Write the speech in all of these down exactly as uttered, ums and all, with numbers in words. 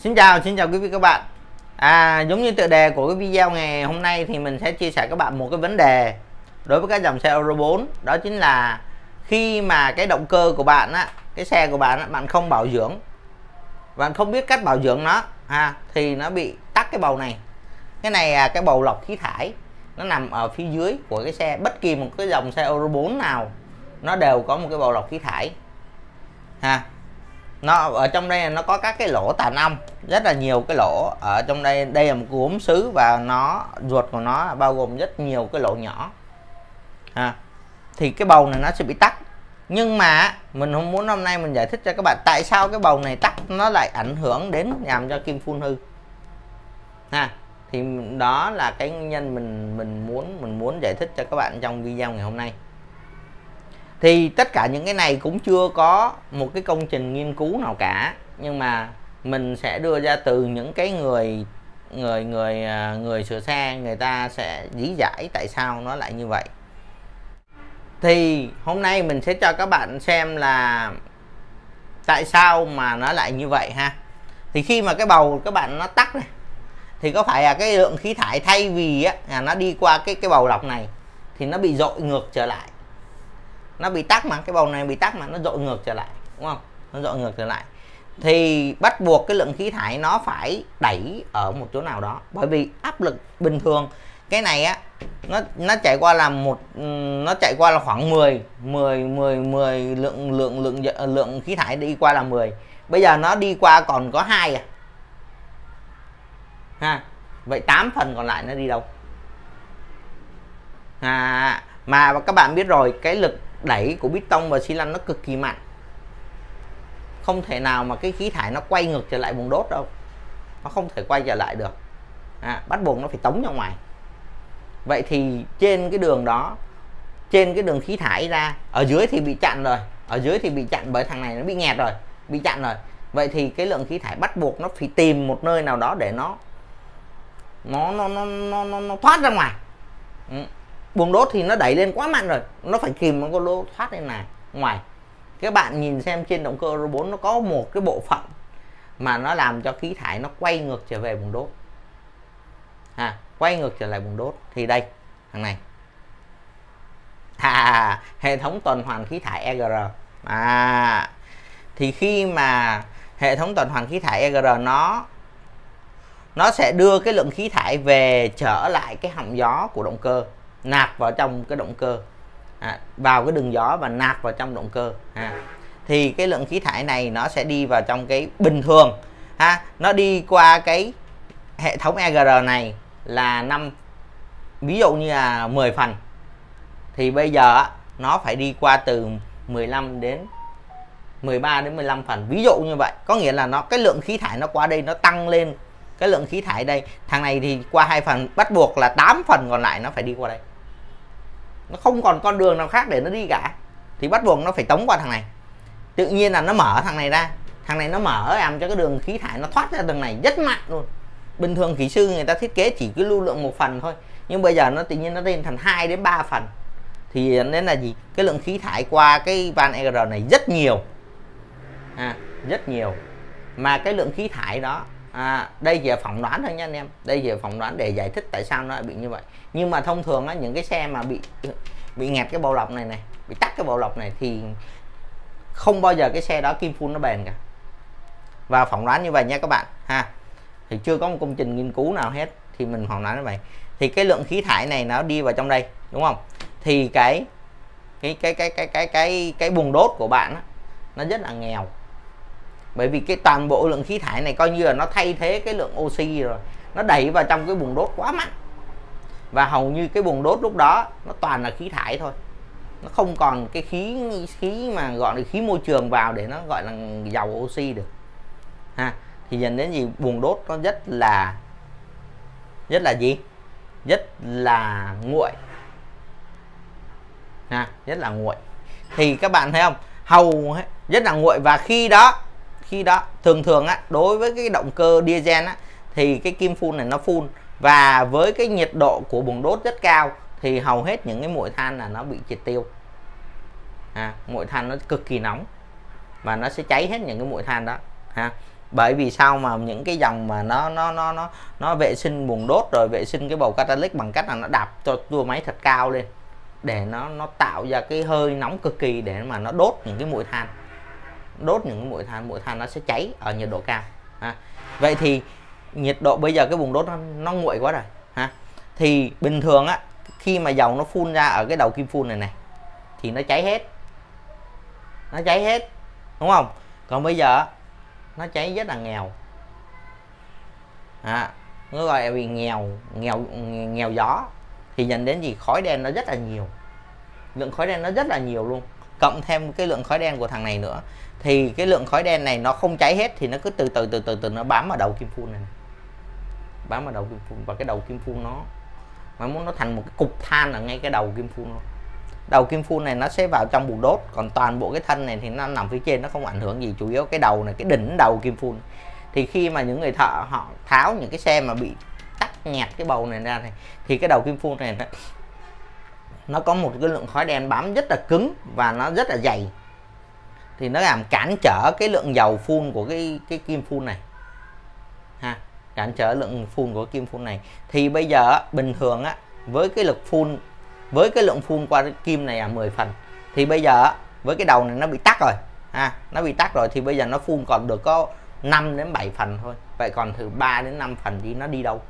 Xin chào, xin chào quý vị các bạn. À, giống như tựa đề của cái video ngày hôm nay thì mình sẽ chia sẻ các bạn một cái vấn đề đối với các dòng xe Euro bốn. Đó chính là khi mà cái động cơ của bạn á, cái xe của bạn á, bạn không bảo dưỡng, bạn không biết cách bảo dưỡng nó ha, thì nó bị tắc cái bầu này. Cái này là cái bầu lọc khí thải, nó nằm ở phía dưới của cái xe. Bất kỳ một cái dòng xe Euro bốn nào nó đều có một cái bầu lọc khí thải ha. Nó ở trong đây nó có các cái lỗ tàn âm, rất là nhiều cái lỗ ở trong đây. Đây là một gốm sứ và nó ruột của nó bao gồm rất nhiều cái lỗ nhỏ à, thì cái bầu này nó sẽ bị tắc. Nhưng mà mình không muốn hôm nay mình giải thích cho các bạn tại sao cái bầu này tắc nó lại ảnh hưởng đến làm cho kim phun hư ha. Thì đó là cái nguyên nhân mình mình muốn mình muốn giải thích cho các bạn trong video ngày hôm nay. Thì tất cả những cái này cũng chưa có một cái công trình nghiên cứu nào cả, nhưng mà mình sẽ đưa ra từ những cái người người người người sửa xe, người ta sẽ lý giải tại sao nó lại như vậy. Thì hôm nay mình sẽ cho các bạn xem là tại sao mà nó lại như vậy ha. Thì khi mà cái bầu các bạn nó tắc này thì có phải là cái lượng khí thải thay vì á là nó đi qua cái cái bầu lọc này thì nó bị dội ngược trở lại. Nó bị tắc mà, cái bầu này bị tắc mà nó dội ngược trở lại, đúng không? Nó dội ngược trở lại thì bắt buộc cái lượng khí thải nó phải đẩy ở một chỗ nào đó, bởi vì áp lực bình thường cái này á nó nó chạy qua là một nó chạy qua là khoảng mười mười mười mười lượng lượng lượng lượng khí thải đi qua là mười. Bây giờ nó đi qua còn có hai à ha. Vậy tám phần còn lại nó đi đâu à? Mà các bạn biết rồi, cái lực đẩy của bít tông và xi lanh nó cực kỳ mạnh, không thể nào mà cái khí thải nó quay ngược trở lại buồng đốt đâu, nó không thể quay trở lại được à, bắt buộc nó phải tống ra ngoài. Vậy thì trên cái đường đó, trên cái đường khí thải ra, ở dưới thì bị chặn rồi, ở dưới thì bị chặn bởi thằng này nó bị nghẹt rồi, bị chặn rồi. Vậy thì cái lượng khí thải bắt buộc nó phải tìm một nơi nào đó để nó nó nó nó nó, nó, nó thoát ra ngoài. Ừ. Buồng đốt thì nó đẩy lên quá mạnh rồi, nó phải kìm nó có lỗ thoát lên này ngoài. Các bạn nhìn xem trên động cơ Euro bốn nó có một cái bộ phận mà nó làm cho khí thải nó quay ngược trở về buồng đốt à, quay ngược trở lại buồng đốt. Thì đây, thằng này à, hệ thống tuần hoàn khí thải e giê rờ à. Thì khi mà hệ thống tuần hoàn khí thải e giê rờ nó nó sẽ đưa cái lượng khí thải về trở lại cái họng gió của động cơ, nạp vào trong cái động cơ à, vào cái đường gió và nạp vào trong động cơ à. Thì cái lượng khí thải này nó sẽ đi vào trong cái bình thường ha, nó đi qua cái hệ thống e giê rờ này là năm, ví dụ như là mười phần, thì bây giờ nó phải đi qua từ mười lăm đến mười ba đến mười lăm phần, ví dụ như vậy. Có nghĩa là nó cái lượng khí thải nó qua đây nó tăng lên cái lượng khí thải đây. Thằng này thì qua hai phần, bắt buộc là tám phần còn lại nó phải đi qua đây, nó không còn con đường nào khác để nó đi cả, thì bắt buộc nó phải tống qua thằng này. Tự nhiên là nó mở thằng này ra, thằng này nó mở làm cho cái đường khí thải nó thoát ra đường này rất mạnh luôn. Bình thường kỹ sư người ta thiết kế chỉ cái lưu lượng một phần thôi, nhưng bây giờ nó tự nhiên nó lên thành hai đến ba phần, thì nên là gì, cái lượng khí thải qua cái van e giê rờ này rất nhiều à, rất nhiều. Mà cái lượng khí thải đó à, đây chỉ là phỏng đoán thôi nha anh em, đây chỉ là phỏng đoán để giải thích tại sao nó lại bị như vậy. Nhưng mà thông thường á, những cái xe mà bị bị nghẹt cái bầu lọc này này, bị tắt cái bầu lọc này thì không bao giờ cái xe đó kim phun nó bền cả, và phỏng đoán như vậy nha các bạn ha. Thì chưa có một công trình nghiên cứu nào hết, thì mình phỏng đoán như vậy. Thì cái lượng khí thải này nó đi vào trong đây, đúng không? Thì cái cái cái cái cái cái cái cái buồng đốt của bạn á, nó rất là nghèo, bởi vì cái toàn bộ lượng khí thải này coi như là nó thay thế cái lượng oxy rồi, nó đẩy vào trong cái buồng đốt quá mạnh, và hầu như cái buồng đốt lúc đó nó toàn là khí thải thôi, nó không còn cái khí khí mà gọi là khí môi trường vào để nó gọi là dầu oxy được ha. Thì dần đến gì, buồng đốt nó rất là rất là gì rất là nguội ha, rất là nguội. Thì các bạn thấy không, hầu rất là nguội. Và khi đó khi đó thường thường á, đối với cái động cơ diesel á, thì cái kim phun này nó phun, và với cái nhiệt độ của buồng đốt rất cao thì hầu hết những cái muội than là nó bị triệt tiêu à, muội than nó cực kỳ nóng và nó sẽ cháy hết những cái muội than đó ha. Bởi vì sao mà những cái dòng mà nó nó nó nó nó vệ sinh buồng đốt rồi vệ sinh cái bầu catalytic bằng cách là nó đạp cho tua máy thật cao lên để nó nó tạo ra cái hơi nóng cực kỳ để mà nó đốt những cái mũi than, đốt những cái mũi than, mũi than nó sẽ cháy ở nhiệt độ cao. À, vậy thì nhiệt độ bây giờ cái buồng đốt nó, nó nguội quá rồi ha. Thì bình thường á, khi mà dầu nó phun ra ở cái đầu kim phun này này thì nó cháy hết, nó cháy hết đúng không? Còn bây giờ nó cháy rất là nghèo, à, nó gọi là vì nghèo nghèo nghèo gió, thì dẫn đến gì? Khói đen nó rất là nhiều, lượng khói đen nó rất là nhiều luôn, cộng thêm cái lượng khói đen của thằng này nữa, thì cái lượng khói đen này nó không cháy hết thì nó cứ từ từ từ từ từ nó bám vào đầu kim phun này, bám vào đầu kim phun, và cái đầu kim phun nó mà muốn nó thành một cái cục than ở ngay cái đầu kim phun luôn. Đầu kim phun này nó sẽ vào trong buồng đốt, còn toàn bộ cái thân này thì nó nằm phía trên, nó không ảnh hưởng gì, chủ yếu cái đầu này, cái đỉnh đầu kim phun. Thì khi mà những người thợ họ tháo những cái xe mà bị tắc nhẹt cái bầu này ra này, thì cái đầu kim phun này nó, nó có một cái lượng khói đen bám rất là cứng và nó rất là dày, thì nó làm cản trở cái lượng dầu phun của cái cái kim phun này ha, cản trở lượng phun của kim phun này. Thì bây giờ bình thường á, với cái lực phun, với cái lượng phun qua cái kim này là mười phần, thì bây giờ với cái đầu này nó bị tắc rồi ha, nó bị tắc rồi thì bây giờ nó phun còn được có năm đến bảy phần thôi. Vậy còn từ ba đến năm phần thì nó đi đâu?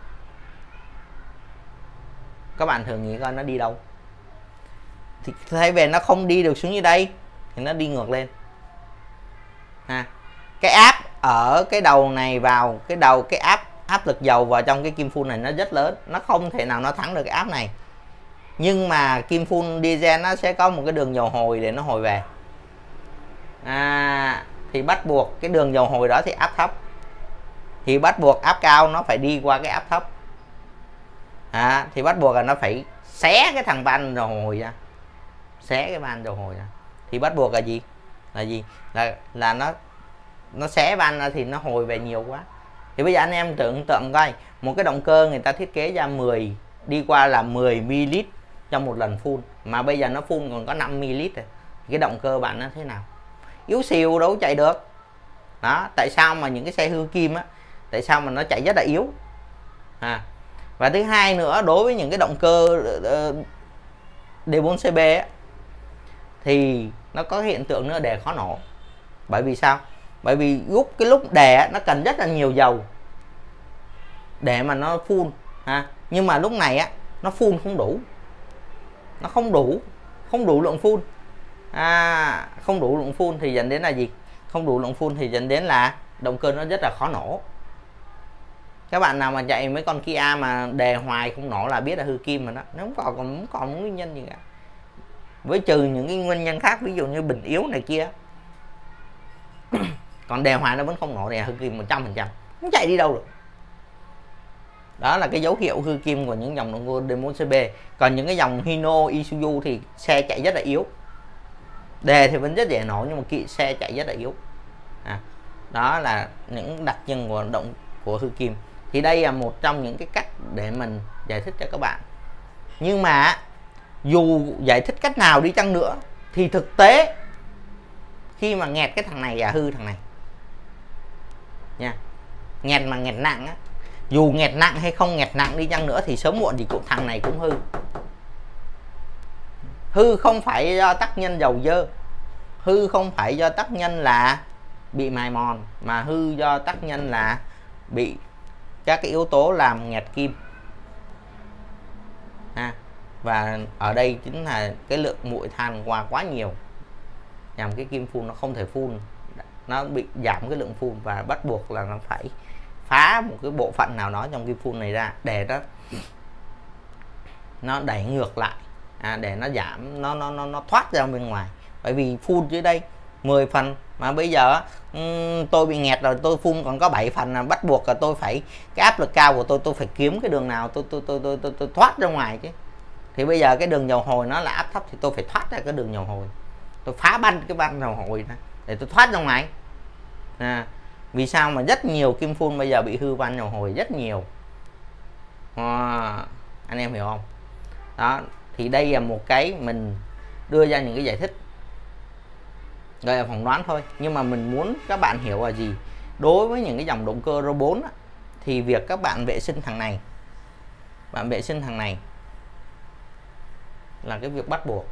Các bạn thường nghĩ coi nó đi đâu? Thì thay về nó không đi được xuống như đây thì nó đi ngược lên ha. Cái áp ở cái đầu này vào cái đầu, cái áp áp lực dầu vào trong cái kim phun này nó rất lớn, nó không thể nào nó thắng được cái áp này. Nhưng mà kim phun diesel nó sẽ có một cái đường dầu hồi để nó hồi về, à, thì bắt buộc cái đường dầu hồi đó thì áp thấp, thì bắt buộc áp cao nó phải đi qua cái áp thấp, à, thì bắt buộc là nó phải xé cái thằng van dầu hồi ra, xé cái van dầu hồi ra, thì bắt buộc là gì? Là gì? Là là nó nó xé van ra thì nó hồi về nhiều quá. Thì bây giờ anh em tưởng tượng coi, một cái động cơ người ta thiết kế ra mười, đi qua là mười mi li lít trong một lần phun, mà bây giờ nó phun còn có năm mi li lít rồi, cái động cơ bạn nó thế nào? Yếu xìu, đâu chạy được. Đó, tại sao mà những cái xe hư kim á, tại sao mà nó chạy rất là yếu à. Và thứ hai nữa, đối với những cái động cơ uh, D bốn C B á, thì nó có hiện tượng nữa đề khó nổ. Bởi vì sao? Bởi vì lúc cái lúc đề nó cần rất là nhiều dầu để mà nó phun ha. Nhưng mà lúc này á, nó phun không đủ, nó không đủ không đủ lượng phun, à, không đủ lượng phun thì dẫn đến là gì? Không đủ lượng phun thì dẫn đến là động cơ nó rất là khó nổ. Các bạn nào mà chạy mấy con Kia mà đề hoài không nổ là biết là hư kim mà đó, nó không còn không còn nguyên nhân gì cả, với trừ những cái nguyên nhân khác, ví dụ như bình yếu này kia. Còn đề hoài nó vẫn không nổ thì hư kim một trăm phần trăm, không chạy đi đâu được. Đó là cái dấu hiệu hư kim của những dòng động cơ D bốn C B. Còn những cái dòng Hino, Isuzu thì xe chạy rất là yếu, đề thì vẫn rất dễ nổ nhưng mà kỵ xe chạy rất là yếu à. Đó là những đặc trưng của động của hư kim. Thì đây là một trong những cái cách để mình giải thích cho các bạn. Nhưng mà dù giải thích cách nào đi chăng nữa thì thực tế khi mà nghẹt cái thằng này là hư thằng này nha, nghẹt mà nghẹt nặng á, dù nghẹt nặng hay không nghẹt nặng đi chăng nữa thì sớm muộn thì cũng thằng này cũng hư. Hư không phải do tác nhân dầu dơ, hư không phải do tác nhân là bị mài mòn, mà hư do tác nhân là bị các cái yếu tố làm nghẹt kim ha. Và ở đây chính là cái lượng muội than qua quá nhiều, làm cái kim phun nó không thể phun, nó bị giảm cái lượng phun, và bắt buộc là nó phải phá một cái bộ phận nào đó trong kim phun này ra để nó nó đẩy ngược lại, à, để nó giảm, nó nó nó nó thoát ra bên ngoài. Bởi vì phun dưới đây mười phần mà bây giờ um, tôi bị nghẹt rồi, tôi phun còn có bảy phần, là bắt buộc là tôi phải, cái áp lực cao của tôi tôi phải kiếm cái đường nào tôi tôi tôi tôi tôi, tôi thoát ra ngoài chứ. Thì bây giờ cái đường dầu hồi nó là áp thấp thì tôi phải thoát ra cái đường dầu hồi, tôi phá banh cái van dầu hồi ra để tôi thoát ra ngoài à. Vì sao mà rất nhiều kim phun bây giờ bị hư van dầu hồi rất nhiều à, anh em hiểu không? Đó, thì đây là một cái mình đưa ra những cái giải thích gọi là phỏng đoán thôi, nhưng mà mình muốn các bạn hiểu là gì? đối với những cái dòng động cơ Euro bốn á, thì việc các bạn vệ sinh thằng này, bạn vệ sinh thằng này là cái việc bắt buộc,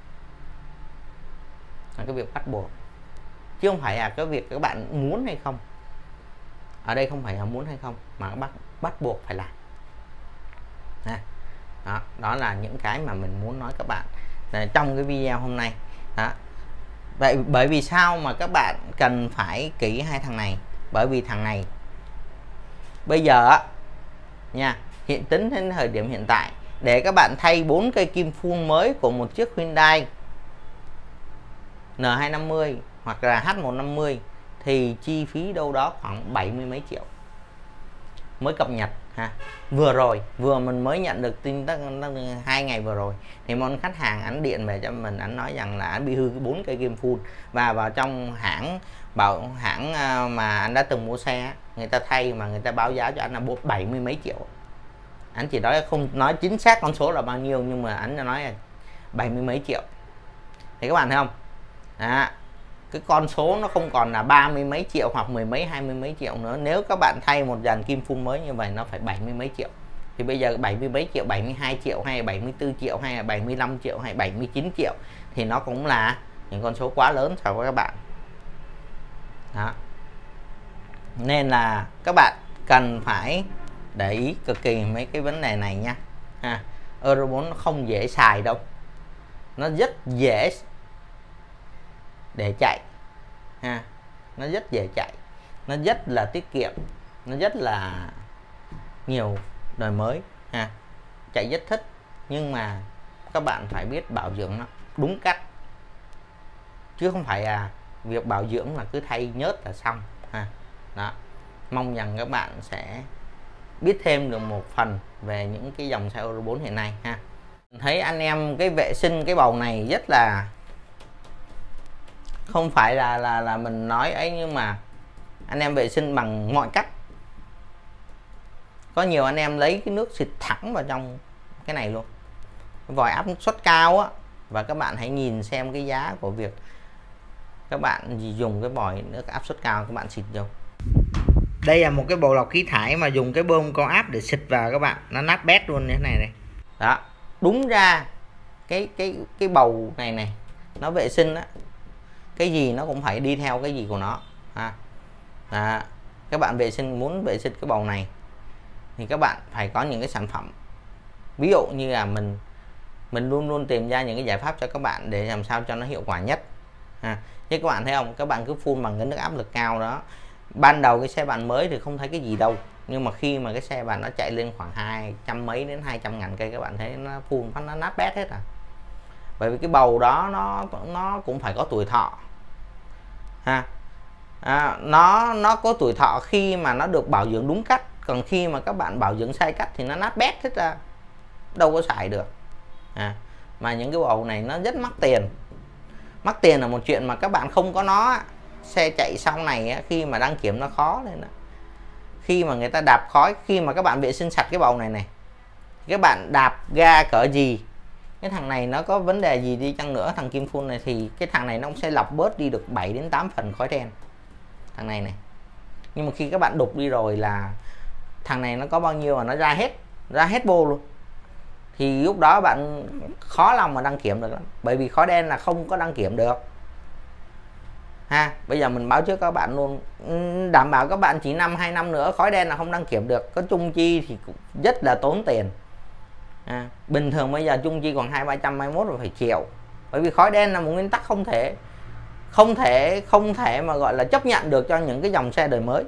là cái việc bắt buộc chứ không phải là cái việc các bạn muốn hay không. Ở đây không phải là muốn hay không mà bắt bắt buộc phải làm. Đó, đó là những cái mà mình muốn nói các bạn trong cái video hôm nay. Đó. Vậy bởi vì sao mà các bạn cần phải kỹ hai thằng này? Bởi vì thằng này bây giờ nha, hiện tính đến thời điểm hiện tại để các bạn thay bốn cây kim phun mới của một chiếc Hyundai N hai năm mươi hoặc là H một năm mươi thì chi phí đâu đó khoảng bảy mươi mấy triệu, mới cập nhật ha. Vừa rồi vừa mình mới nhận được tin tức hai ngày vừa rồi thì một khách hàng ảnh điện về cho mình, ảnh nói rằng là ảnh bị hư bốn cây kim phun, và vào trong hãng bảo hãng mà anh đã từng mua xe, người ta thay mà người ta báo giá cho anh là bảy mươi mấy triệu. Anh chỉ nói không nói chính xác con số là bao nhiêu, nhưng mà anh đã nói là bảy mươi mấy triệu. Thì các bạn thấy không? Đó, cái con số nó không còn là ba mươi mấy triệu hoặc mười mấy hai mươi mấy triệu nữa. Nếu các bạn thay một dàn kim phun mới như vậy nó phải bảy mươi mấy triệu. Thì bây giờ bảy mươi mấy triệu, bảy mươi hai triệu hay bảy mươi tư triệu hay là bảy mươi lăm triệu hay bảy mươi chín triệu thì nó cũng là những con số quá lớn so với các bạn. Đó. Nên là các bạn cần phải để ý cực kỳ mấy cái vấn đề này nha. Ha. Euro bốn nó không dễ xài đâu. Nó rất dễ để chạy. Ha. Nó rất dễ chạy. Nó rất là tiết kiệm. Nó rất là nhiều đời mới. Ha. Chạy rất thích. Nhưng mà các bạn phải biết bảo dưỡng nó đúng cách. Chứ không phải là việc bảo dưỡng là cứ thay nhớt là xong. Ha. Đó. Mong rằng các bạn sẽ biết thêm được một phần về những cái dòng xe Euro bốn hiện nay ha. Thấy anh em cái vệ sinh cái bầu này rất là không phải là là là mình nói ấy, nhưng mà anh em vệ sinh bằng mọi cách. Có nhiều anh em lấy cái nước xịt thẳng vào trong cái này luôn, cái vòi áp suất cao á, và các bạn hãy nhìn xem cái giá của việc các bạn dùng cái vòi nước áp suất cao các bạn xịt vô. Đây là một cái bộ lọc khí thải mà dùng cái bơm cao áp để xịt vào các bạn, nó nát bét luôn như thế này này. Đó, đúng ra cái cái cái bầu này này nó vệ sinh á, cái gì nó cũng phải đi theo cái gì của nó ha. Đó, các bạn vệ sinh muốn vệ sinh cái bầu này thì các bạn phải có những cái sản phẩm, ví dụ như là mình mình luôn luôn tìm ra những cái giải pháp cho các bạn để làm sao cho nó hiệu quả nhất ha. Chứ các bạn thấy không, các bạn cứ phun bằng cái nước áp lực cao đó, ban đầu cái xe bạn mới thì không thấy cái gì đâu, nhưng mà khi mà cái xe bạn nó chạy lên khoảng hai trăm mấy đến hai trăm ngàn cây, các bạn thấy nó phun phát nó nát bét hết à. Bởi vì cái bầu đó nó nó cũng phải có tuổi thọ ha. À, nó nó có tuổi thọ khi mà nó được bảo dưỡng đúng cách, còn khi mà các bạn bảo dưỡng sai cách thì nó nát bét hết ra, đâu có xài được à. Mà những cái bầu này nó rất mắc tiền. Mắc tiền là một chuyện mà các bạn không có nó, xe chạy sau này khi mà đăng kiểm nó khó lên đó. Khi mà người ta đạp khói, khi mà các bạn vệ sinh sạch cái bầu này này, các bạn đạp ga cỡ gì, cái thằng này nó có vấn đề gì đi chăng nữa, thằng kim phun này, thì cái thằng này nó cũng sẽ lọc bớt đi được bảy đến tám phần khói đen thằng này này. Nhưng mà khi các bạn đục đi rồi là thằng này nó có bao nhiêu mà nó ra hết, ra hết bô luôn, thì lúc đó bạn khó lòng mà đăng kiểm được lắm. Bởi vì khói đen là không có đăng kiểm được ha. Bây giờ mình báo trước các bạn luôn, đảm bảo các bạn chỉ năm hai năm nữa khói đen là không đăng kiểm được. Có chung chi thì cũng rất là tốn tiền à. Bình thường bây giờ chung chi còn hai ba trăm mai mốt rồi phải triệu. Bởi vì khói đen là một nguyên tắc không thể không thể không thể mà gọi là chấp nhận được cho những cái dòng xe đời mới.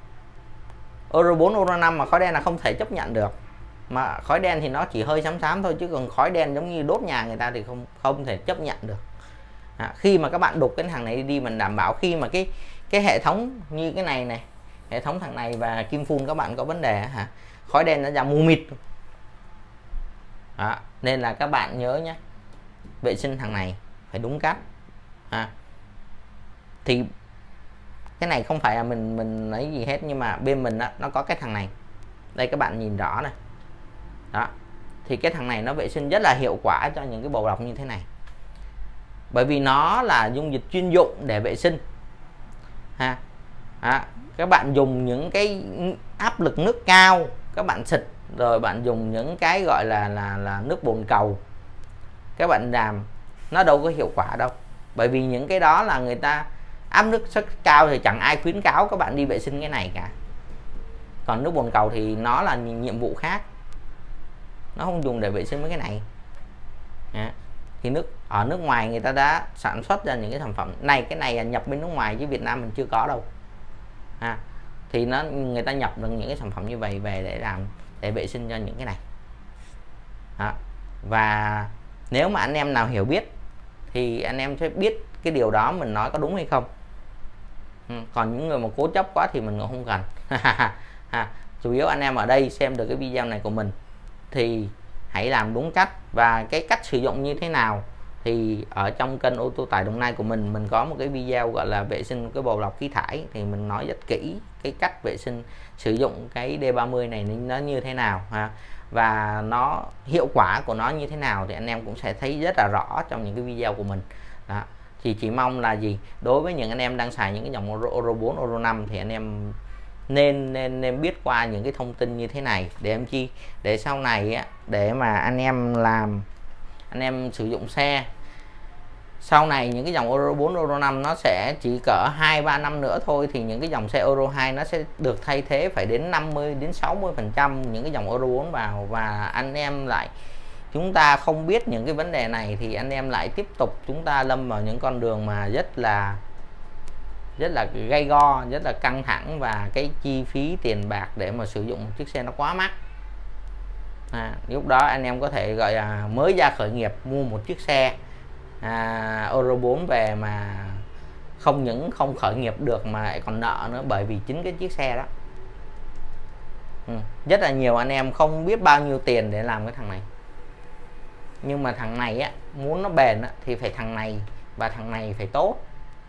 Euro bốn, Euro năm mà khói đen là không thể chấp nhận được. Mà khói đen thì nó chỉ hơi xám xám thôi, chứ còn khói đen giống như đốt nhà người ta thì không không thể chấp nhận được à. Khi mà các bạn đục cái thằng này đi, mình đảm bảo khi mà cái cái hệ thống như cái này này, hệ thống thằng này và kim phun các bạn có vấn đề hả, khói đen nó ra mù mịt đó. Nên là các bạn nhớ nhé, vệ sinh thằng này phải đúng cách à. Thì cái này không phải là mình mình lấy gì hết, nhưng mà bên mình đó, nó có cái thằng này đây, các bạn nhìn rõ này đó, thì cái thằng này nó vệ sinh rất là hiệu quả cho những cái bầu lọc như thế này. Bởi vì nó là dung dịch chuyên dụng để vệ sinh ha. À, các bạn dùng những cái áp lực nước cao, các bạn xịt, rồi bạn dùng những cái gọi là là là nước bồn cầu các bạn làm, nó đâu có hiệu quả đâu. Bởi vì những cái đó là người ta áp nước rất cao thì chẳng ai khuyến cáo các bạn đi vệ sinh cái này cả. Còn nước bồn cầu thì nó là nhiệm vụ khác, nó không dùng để vệ sinh mấy cái này. Đó. Thì nước ở nước ngoài người ta đã sản xuất ra những cái sản phẩm này, cái này là nhập bên nước ngoài chứ Việt Nam mình chưa có đâu. À, thì nó người ta nhập được những cái sản phẩm như vậy về để làm để vệ sinh cho những cái này. Đó. Và nếu mà anh em nào hiểu biết thì anh em sẽ biết cái điều đó mình nói có đúng hay không. Ừ. Còn những người mà cố chấp quá thì mình cũng không cần. À, chủ yếu anh em ở đây xem được cái video này của mình thì hãy làm đúng cách, và cái cách sử dụng như thế nào thì ở trong kênh ô tô tải Đồng Nai của mình mình có một cái video gọi là vệ sinh cái bầu lọc khí thải, thì mình nói rất kỹ cái cách vệ sinh sử dụng cái D ba mươi này nó như thế nào ha, và nó hiệu quả của nó như thế nào thì anh em cũng sẽ thấy rất là rõ trong những cái video của mình. Đó. Thì chỉ mong là gì, đối với những anh em đang xài những cái dòng Euro bốn, Euro năm thì anh em nên nên nên biết qua những cái thông tin như thế này để em chi để sau này á, để mà anh em làm anh em sử dụng xe sau này những cái dòng Euro bốn, Euro năm nó sẽ chỉ cỡ hai ba năm nữa thôi, thì những cái dòng xe Euro hai nó sẽ được thay thế phải đến năm mươi đến sáu mươi phần trăm những cái dòng Euro bốn vào, và anh em lại chúng ta không biết những cái vấn đề này thì anh em lại tiếp tục chúng ta lâm vào những con đường mà rất là rất là gay go, rất là căng thẳng, và cái chi phí tiền bạc để mà sử dụng một chiếc xe nó quá mắc. À, lúc đó anh em có thể gọi là mới ra khởi nghiệp mua một chiếc xe à, Euro bốn về mà không những không khởi nghiệp được mà lại còn nợ nữa, bởi vì chính cái chiếc xe đó. Ừ. Rất là nhiều anh em không biết bao nhiêu tiền để làm cái thằng này, nhưng mà thằng này á, muốn nó bền á, thì phải thằng này và thằng này phải tốt.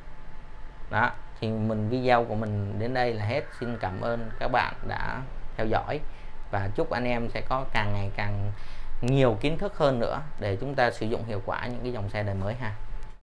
Đó, thì mình video của mình đến đây là hết. Xin cảm ơn các bạn đã theo dõi, và chúc anh em sẽ có càng ngày càng nhiều kiến thức hơn nữa để chúng ta sử dụng hiệu quả những cái dòng xe đời mới ha.